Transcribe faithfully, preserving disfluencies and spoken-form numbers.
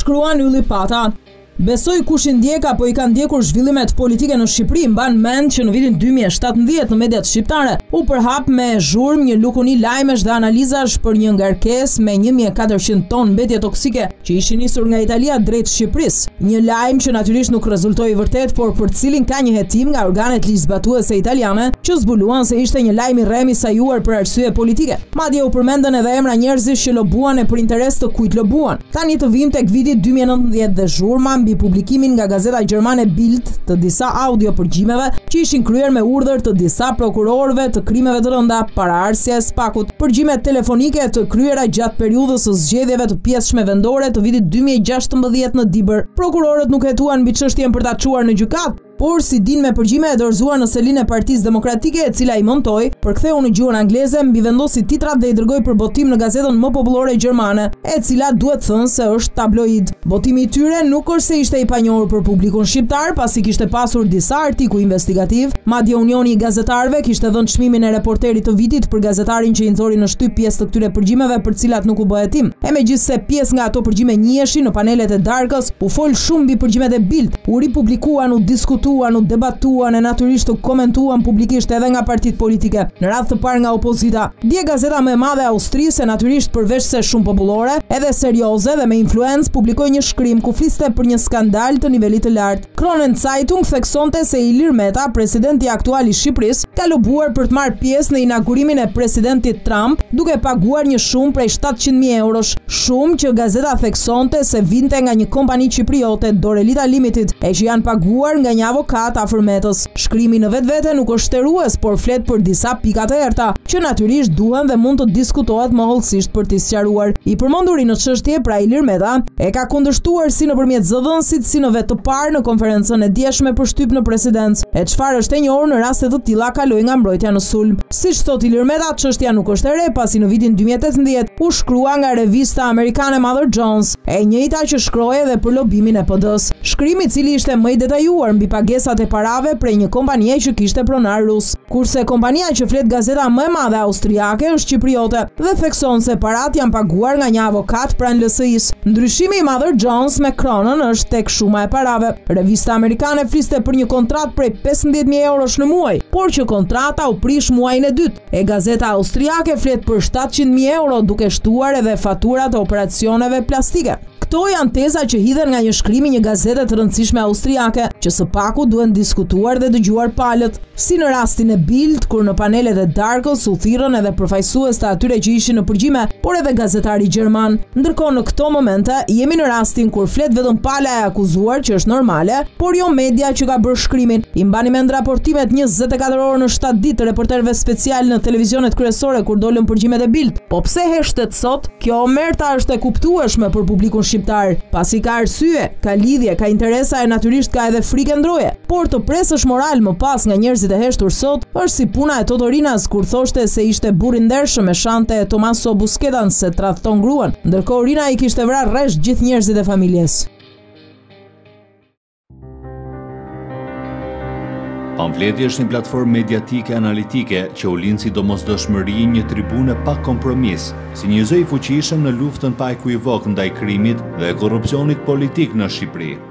shkruan Ylli Pata. Besoj kush i ndjek apo i ka ndjekur zhvillimet politike në Shqipëri mban mend që në vitin dy mijë e shtatëdhjetë në mediat shqiptare u përhap me zhurmë një lukuni lajmesh dhe analizash për një ngarkesë me një mijë e katërqind ton mbetje toksike që ishin nisur nga Italia drejt Shqipërisë. Një lajm që natyrisht nuk rezultoi vërtet, por për cilin ka një hetim nga organet ligjzbatuese italiane që zbuluan se ishte një lajm i rremisajuar për arsye politike. Madje u përmendën edhe emra njerëzish që lobuan e për interes të kujt lobuan. Tani të vim tek viti dy mijë e nëntëdhjetë dhe zhurma mbi publikimin nga gazeta gjermane Bild të disa audio përgjimeve që ishin kryer me urdhër të disa prokurorëve të krimeve të rënda para arsye Spakut, përgjime telefonike të kryera gjatë periudhës së zgjedhjeve të pjesshme vendore të vitit dy mijë e gjashtëmbëdhjetë në Dibër. Prokurorët nuk hetuan mbi çështjen për ta çuar në gjykat, por si din me përgjime e dorëzuar në selinë e Partisë Demokratike, e cila i montoi, përktheu në gjuhën angleze, mbi vendosi titrat dhe i dërgoi për botim në gazetën më popullore gjermane, e cila duhet thënë se është tabloid. Botimi i tyre nuk është se ishte i panjohur për publikun shqiptar, pasi kishte pasur disa artikuj investigativ, madje Unioni i Gazetarëve kishte dhënë çmimin e reporterit të vitit për gazetarin që i nxori në shtyp pjesë të këtyre përgjimeve për cilat nuk u bë hetim. E megjithse pjesë nga ato përgjime njiheshin në panelet e Darkës, u fol shumë mbi përgjimet e Bild, u ripublikuan, u diskutuan, u debatuan e natyrisht u komentuan publikisht edhe nga partitë politike, në radhë të parë nga opozita. Dje gazeta më e madhe e Austrisë, natyrisht përveç se shumë popullore, edhe serioze dhe me influencë, publikoi një shkrim ku fliste për një skandal të nivelit të lartë. Kronen Zeitung theksonte se Ilir Meta, presidenti aktual i Shqipërisë, ka lobuar për të marrë pjesë në inaugurimin e presidentit Trump, duke paguar një shumë prej shtatëqind mijë eurosh, shumë që gazeta theksonte se vinte nga një kompani qipriote, Dorelita Limited, e që janë paguar nga një avokat afër Metës. Shkrimi në vetvete nuk është shtërues, por flet për disa pika të errta, që natyrisht duhen dhe mund të diskutohet më hollësisht për t'i sqaruar. I përmenduri në çështje pra Ilir Meta e ka kundërshtuar si nëpërmjet zëdhënësit si në vetë të parë në konferencën e djeshme për shtyp në presidencë, e çfarë është e njohur në raste të tilla kaloi nga mbrojtja në sulm. Siç thot Ilir Meta, çështja nuk është e re, pasi në vitin dy mijë e tetëmbëdhjetë u shkrua nga revista amerikane Mother Jones, e njëjta që shkroi edhe për lobimin e P D-s. Shkrimi i cili ishte më i detajuar mbi pagesat e parave prej një kompanie që kishte pronar rus, kurse kompania që flet gazeta më e madhe austriake është qipriote dhe thekson se parat janë paguar nga një avokat pranë L S I-s. Ndryshimi i Mother Jones me Cronon është tek shuma e parave. Revista amerikane fliste për një kontratë prej pesëmbëdhjetë mijë eurosh në muaj, por që kontrata u prish muajin e dytë. E gazeta austriake flet për shtatëqind mijë euro, duke shtuar edhe faturat e operacioneve plastike. Këto janë teza që hidhen nga një shkrim i një gazete të rëndësishme austriake, që së paku duhen diskutuar dhe dëgjuar palët, si në rastin e Bild, kur në panelet e Darkës u thirrën edhe përfaqësues të atyre që ishin në përgjime, por edhe gazetari gjerman. Ndërkohë në këto momente jemi në rastin kur flet vetëm pala e akuzuar, që është normale, por jo media që ka bërë shkrimin. I mbani mend raportimet njëzet e katër orë në shtatë ditë të reporterëve special në televizionet kryesore kur dolën përgjimet e Bild. Po pse heshtet sot? Kjo omerta është e kuptueshme për publikun shqiptar, pasi ka arsye, ka lidhje, ka interesa e natyrisht ka edhe frikë ndroje. Por të presësh moral më pas nga njerëzit e heshtur sot është si puna e Totorinas kur thoshte se ishte burr i ndershëm e shante Tomaso Busquetan se tradhton gruan, ndërkohë Rina i kishte vrarë rresht gjithë njerëzit e familjes. Pamfleti është një platformë mediatike analitike që u lind si domosdoshmëri një tribune pa kompromis, si një zë i fuqishëm në luftën pa ekuivok ndaj krimit dhe korrupsionit politik në Shqipëri.